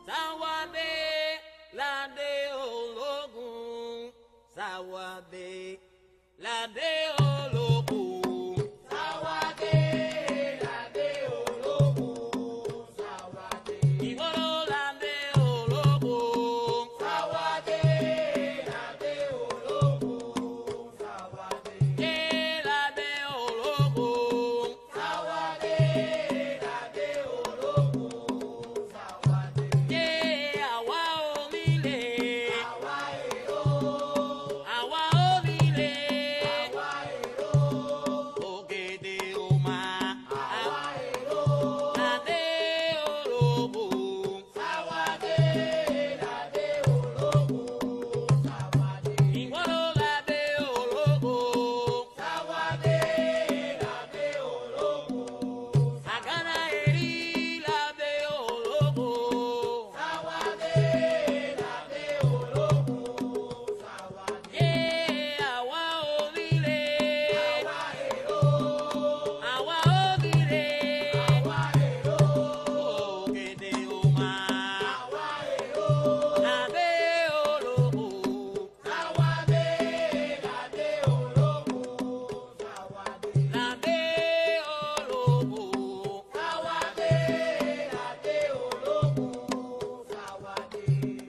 Sawade lade ológun. Sawade lade ológun. Sawade lade ológun. Sawade. Ìgboro lade ológun. Sawade lade ológun. Sawade. Lade ológun. Sawade lade ológun. Sawade. Àwa onílé. Àwa èrò. Àwa onílé. Àwa èrò. Ògèdè ọmọ. Àwa èrò. Lade ológun. Sawade lade ológun. Sawade. Ìgboro lade ológun. Sawade lade ológun. Àgàrà èrí lade ológun. Sawade lade ológun. Sawade. Àwa onílé. Àwa èrò. Àwa onílé. Àwa èrò. Ògèdè ọmọ. Àwa èrò. Lade ológun. Sawade lade ológun. Sawade. Lade ológun. Sawade lade ológun. Sawade.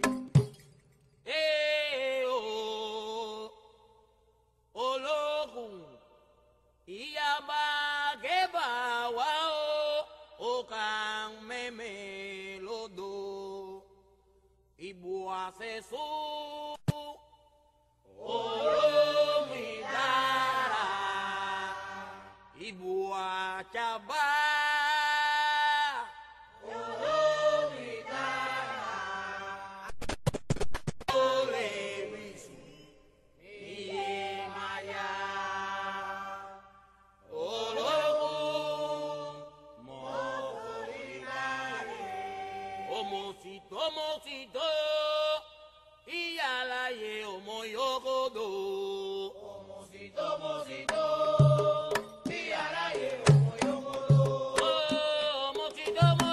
Ológun. Ìyàbá gébà wá ó kàn mẹ́mẹ́ lódò. Ìbò àṣẹṣó. Olómi dára. Ìbò àjàbá. Olómi dára. Olè wíṣí. Iye máa yá. Ológun. Mọ̀ orí láyé. Omosito. Ìyáláyé ọmọ yókòdò. Mosito. Bí aráyé ọmọ yóò mọ́ lò. Omosito.